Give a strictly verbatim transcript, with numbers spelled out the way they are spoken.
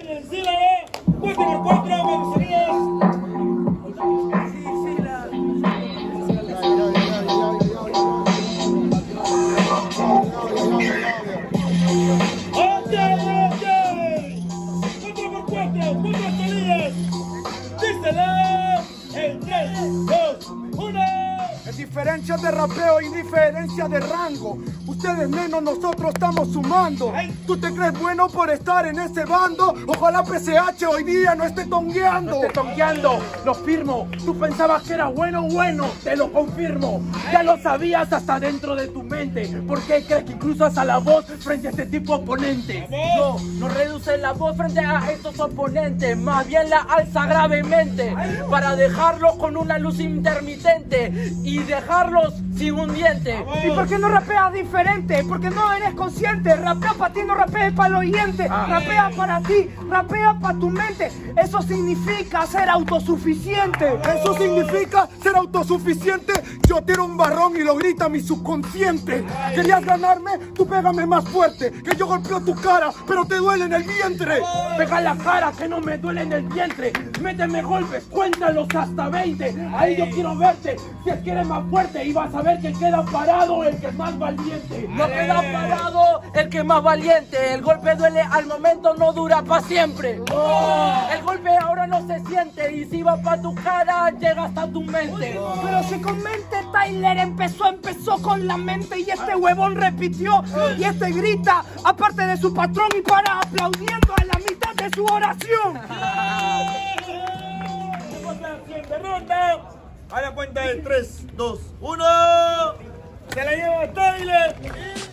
Encílala, cuatro por cuatro, vamos Elías. Sí, sí, la... ¡Oye, oye! cuatro por cuatro, cuatro Elías. Dísela en tres, dos, uno. Es diferencia de rapeo y diferencia de rango. Ustedes menos, nosotros estamos sumando. ¿Tú te crees bueno por estar en ese bando? Ojalá P C H hoy día no esté tongueando. No esté tongueando, lo firmo. Tú pensabas que era bueno, bueno, te lo confirmo. Ya lo sabías hasta dentro de tu mente. ¿Por qué crees que incluso a la voz frente a este tipo de oponentes? No, no reduce la voz frente a estos oponentes, más bien la alza gravemente para dejarlos con una luz intermitente y dejarlos sin un diente. ¿Y por qué no rapeas diferente? Porque no eres consciente. Rapea para ti, no rapees para el oyente. Ah. Rapea para ti, rapea para tu mente. Eso significa ser autosuficiente. Eso significa ser autosuficiente. Yo tiro un barrón y lo grita mi subconsciente. ¿Querías ganarme? Tú pégame más fuerte. Que yo golpeo tu cara, pero te duele en el vientre. Pega la cara que no me duele en el vientre. Méteme golpes, cuéntalos hasta veinte. Ahí yo quiero verte. Si es que eres más fuerte y vas a ver que queda parado el que es más valiente. No queda parado el que es más valiente. El golpe duele al momento, no dura para siempre. El golpe ahora no se siente y si va para tu cara llega hasta tu mente. Pero si con mente Tyler empezó, empezó con la mente. Y este huevón repitió y este grita aparte de su patrón y para aplaudiendo a la mitad de su oración. Siguiente ronda. A la cuenta de tres, dos, uno. Se la lleva Tyler.